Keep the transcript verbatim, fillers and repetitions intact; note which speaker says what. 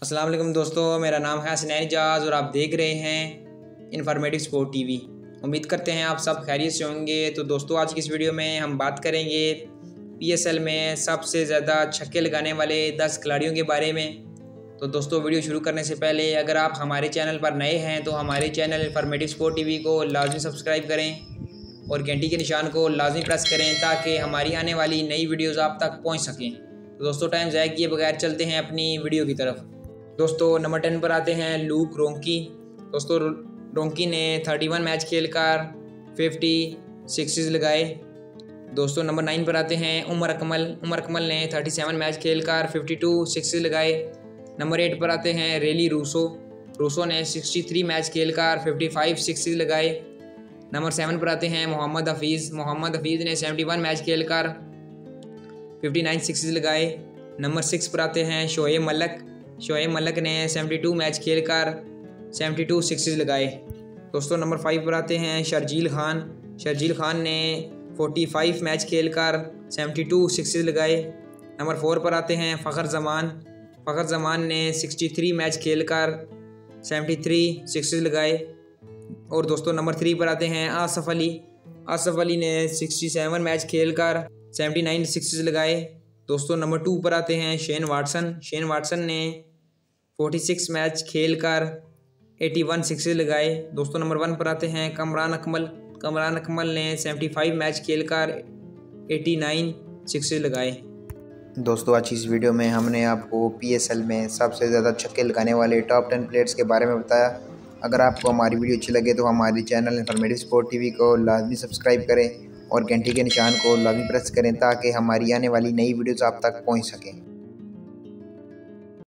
Speaker 1: अस्सलाम वालेकुम दोस्तों, मेरा नाम है हसनैन इजाज़ और आप देख रहे हैं इन्फॉर्मेटिव स्पोर्ट टीवी। उम्मीद करते हैं आप सब खैरियत से होंगे। तो दोस्तों, आज की इस वीडियो में हम बात करेंगे पीएसएल में सबसे ज़्यादा छक्के लगाने वाले दस खिलाड़ियों के बारे में। तो दोस्तों, वीडियो शुरू करने से पहले अगर आप हमारे चैनल पर नए हैं तो हमारे चैनल इन्फॉर्मेटिव स्पोर्ट टीवी को लाजमी सब्सक्राइब करें और घंटी के निशान को लाजमी प्रेस करें ताकि हमारी आने वाली नई वीडियोज़ आप तक पहुँच सकें। तो दोस्तों, टाइम ज़ाया किए बगैर चलते हैं अपनी वीडियो की तरफ। दोस्तों, नंबर टेन पर आते हैं लूक रोंकी। दोस्तों, रोंकी ने इकतीस मैच खेलकर पचास सिक्सेस लगाए। दोस्तों, नंबर नाइन पर आते हैं उमर अकमल। उमर अकमल ने सैंतीस मैच खेलकर बावन सिक्सेस लगाए। नंबर एट पर आते हैं रेली रूसो। रूसो ने तिरसठ मैच खेलकर पचपन सिक्सेस लगाए। नंबर सेवन पर आते हैं मोहम्मद हफीज़। मोहम्मद हफीज़ ने इकहत्तर मैच खेलकर उनसठ सिक्सेस लगाए। नंबर सिक्स पर आते हैं शोएब मलिक। शोएब मलिक ने बहत्तर मैच खेलकर बहत्तर सिक्सेस लगाए। दोस्तों, नंबर फाइव पर आते हैं शर्जील खान। शर्जील खान ने पैंतालीस मैच खेलकर बहत्तर सिक्सेस लगाए। नंबर फोर पर आते हैं फ़खर जमान। फ़खर जमान ने तिरसठ मैच खेलकर तिहत्तर सिक्सेस लगाए। और दोस्तों, नंबर थ्री पर आते हैं आसफ़ अली। आसफ़ अली ने सड़सठ मैच खेलकर उन्यासी सिक्सेस लगाए। दोस्तों, नंबर टू पर आते हैं शेन वाटसन। शेन वाटसन ने छियालीस मैच खेलकर इक्यासी सिक्सेस लगाए। दोस्तों, नंबर वन पर आते हैं कमरान अकमल। कमरान अकमल ने पचहत्तर मैच खेलकर नवासी सिक्सेस लगाए।
Speaker 2: दोस्तों, आज इस वीडियो में हमने आपको पीएसएल में सबसे ज़्यादा छक्के लगाने वाले टॉप टेन प्लेयर्स के बारे में बताया। अगर आपको हमारी वीडियो अच्छी लगे तो हमारे चैनल इन्फॉर्मेटिव स्पोर्ट टीवी को लाजमी सब्सक्राइब करें और घंटी के निशान को लाजमी प्रेस करें ताकि हमारी आने वाली नई वीडियोज़ आप तक पहुंच सकें।